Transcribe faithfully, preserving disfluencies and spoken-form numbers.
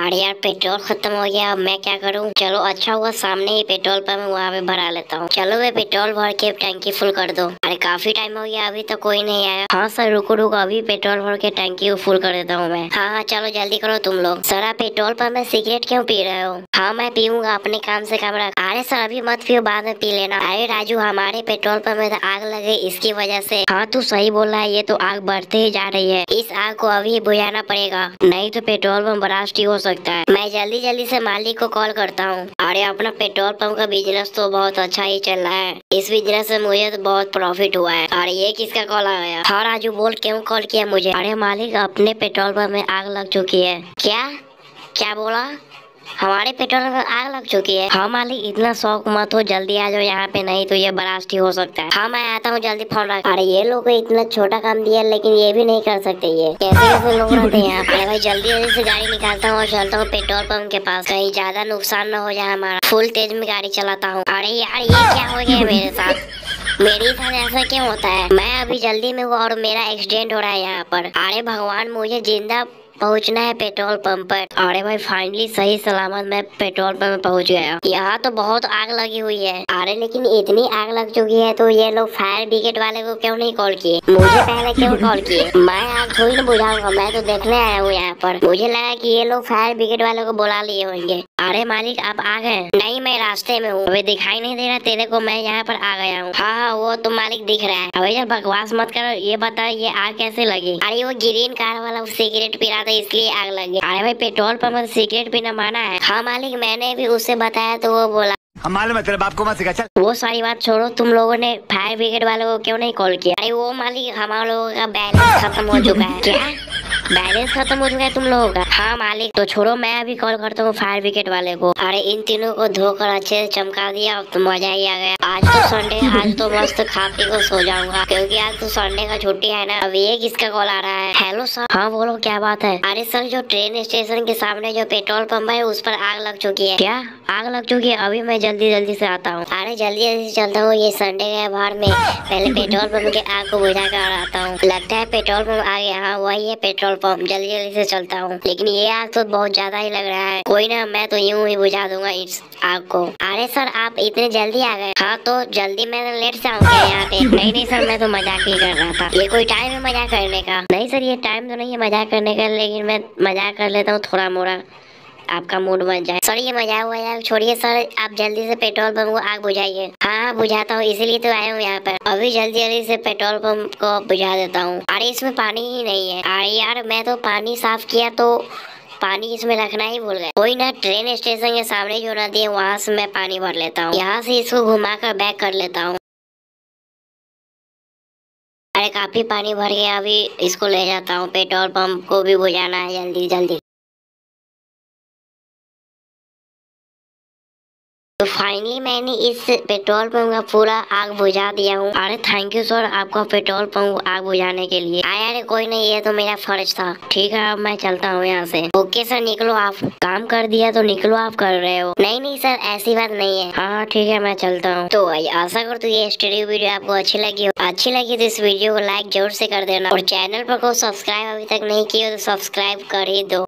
अरे यार पेट्रोल खत्म हो गया, अब मैं क्या करूं। चलो अच्छा हुआ सामने ही पेट्रोल पंप है, वहाँ पे भरा लेता हूँ। चलो वे पेट्रोल भर के टंकी फुल कर दो। अरे काफी टाइम हो गया, अभी तो कोई नहीं आया। हाँ सर रुको रुको, अभी पेट्रोल भर के टंकी फुल कर देता हूँ मैं। हाँ हाँ चलो जल्दी करो तुम लोग। सर आप पेट्रोल पंप में सिगरेट क्यों पी रहे हो? हाँ मैं पीऊंगा, अपने काम से काम रख। अरे सर अभी मत पियो, बाद में पी लेना। अरे राजू हमारे पेट्रोल पंप में तो आग लगे इसकी वजह से। हाँ तू सही बोल रहा है, ये तो आग बढ़ते ही जा रही है। इस आग को अभी बुझाना पड़ेगा, नहीं तो पेट्रोल पंप ब्लास्ट ही हो सकता है। मैं जल्दी जल्दी से मालिक को कॉल करता हूँ। अरे अपना पेट्रोल पंप का बिजनेस तो बहुत अच्छा ही चल रहा है, इस बिजनेस से मुझे तो बहुत प्रॉफिट हुआ है। अरे ये किसका कॉल आ गया? हाँ राजू बोल, क्यों कॉल किया मुझे? अरे मालिक अपने पेट्रोल पंप में आग लग चुकी है। क्या क्या बोला? हमारे पेट्रोल में आग लग चुकी है? हाँ मालिक इतना शौक मत हो, जल्दी आ जाओ यहाँ पे, नहीं तो ये ब्लास्ट ही हो सकता है। हाँ मैं आता हूँ, जल्दी फोन रख। अरे ये लोग को इतना छोटा काम दिया लेकिन ये भी नहीं कर सकते, ये कैसे कैसे लोग रहते हैं यहाँ पे। अरे भाई जल्दी जल्दी से गाड़ी निकालता हूँ और चलता हूँ पेट्रोल पंप के पास, कहीं ज्यादा नुकसान न हो जाए हमारा। फुल तेज में गाड़ी चलाता हूँ। अरे यार ये क्या हो गया मेरे साथ? मेरे साथ ऐसा क्यों होता है? मैं अभी जल्दी में हूँ और मेरा एक्सीडेंट हो रहा है यहाँ पर। अरे भगवान मुझे जिंदा पहुंचना है पेट्रोल पंप पर। अरे भाई फाइनली सही सलामत मैं पेट्रोल पंप में पहुंच गया। यहाँ तो बहुत आग लगी हुई है। अरे लेकिन इतनी आग लग चुकी है तो ये लोग फायर ब्रिगेड वाले को क्यों नहीं कॉल किए? मुझे पहले क्यों कॉल किए? मैं आग थोड़ी ना बुझाऊंगा, मैं तो देखने आया हूँ यहाँ पर। मुझे लगा कि ये लोग फायर ब्रिगेड वाले को बुला लिए होंगे। अरे मालिक आप आ गए? नहीं मैं रास्ते में हूँ, अभी दिखाई नहीं दे रहा तेरे को, मैं यहाँ पर आ गया हूँ। हाँ हाँ वो तो मालिक दिख रहा है। अभी यार बकवास मत करो, ये बता ये आग कैसे लगी? अरे वो ग्रीन कार वाला सिगरेट पी रहा था इसलिए आग लगी। अरे भाई पेट्रोल पंप में सिगरेट पीना माना है? हाँ मालिक मैंने भी उससे बताया तो वो बोला हम मालूम है तेरे बाप को मत सिखा। चल वो सारी बात छोड़ो, तुम लोगों ने फायर ब्रिगेड वालों को क्यों नहीं कॉल किया? अरे वो मालिक हमारे लोगों का बैलेंस खत्म हो चुका है। क्या बैलेंस खत्म हो चुका है तुम लोगों का? हाँ मालिक तो छोड़ो, मैं अभी कॉल करता हूँ फायर ब्रिगेड वाले को। अरे इन तीनों को धोकर अच्छे से चमका दिया, अब तो मजा ही आ गया। आज तो संडे, आज तो मस्त खा पी को सो जाऊंगा क्योंकि आज तो संडे का छुट्टी है ना। अब ये किसका कॉल आ रहा है? Hello sir. हाँ बोलो क्या बात है? अरे सर जो ट्रेन स्टेशन के सामने जो पेट्रोल पंप है उस पर आग लग चुकी है। क्या आग लग चुकी है? अभी मैं जल्दी जल्दी से आता हूँ। अरे जल्दी जल्दी से चलता हूँ, ये संडे के बाहर में पहले पेट्रोल पंप के आग को बुझा कर आता हूँ। लगता है पेट्रोल पंप आ गया। हाँ वही है पेट्रोल पंप, जल्दी जल्दी से चलता हूँ। लेकिन ये आग तो बहुत ज्यादा ही लग रहा है। कोई ना, मैं तो यूं ही बुझा दूंगा इस आग को। अरे सर आप इतने जल्दी आ गए? हाँ तो जल्दी मैं लेट से आऊंगा यहाँ पे। नहीं नहीं सर मैं तो मजाक ही कर रहा था, ये कोई टाइम है मजाक करने का? नहीं सर ये टाइम तो नहीं है मजाक करने का, लेकिन मैं मजाक कर लेता हूँ थोड़ा मोड़ा, आपका मूड बन जाए। सर ये मजाक हुआ यार, छोड़िए सर आप जल्दी से पेट्रोल पंप को आग बुझाइए। हाँ हाँ बुझाता हूँ, इसीलिए तो आया हूँ यहाँ पर। अभी जल्दी जल्दी से पेट्रोल पंप को बुझा देता हूँ। अरे इसमें पानी ही नहीं है। अरे यार मैं तो पानी साफ किया तो पानी इसमें रखना ही भूल गया। कोई ना, ट्रेन स्टेशन के सामने जो नदी है वहाँ से मैं पानी भर लेता हूँ। यहाँ से इसको घुमा कर बैक कर लेता हूँ। अरे काफी पानी भर गया, अभी इसको ले जाता हूँ। पेट्रोल पंप को भी बुझाना है जल्दी जल्दी। तो फाइनली मैंने इस पेट्रोल पंप का पूरा आग बुझा दिया हूँ। अरे थैंक यू सर आपका पेट्रोल पंप आग बुझाने के लिए। अरे अरे कोई नहीं, ये तो मेरा फर्ज था। ठीक है अब मैं चलता हूँ यहाँ से। ओके सर निकलो, आप काम कर दिया तो निकलो, आप कर रहे हो। नहीं नहीं सर ऐसी बात नहीं है। हाँ हाँ ठीक है मैं चलता हूँ। तो भाई आशा कर तो ये स्टूडियो वीडियो आपको अच्छी लगी हो। अच्छी लगी तो इस वीडियो को लाइक जरूर से कर देना और चैनल पर को सब्सक्राइब अभी तक नहीं किया तो सब्सक्राइब कर ही दो।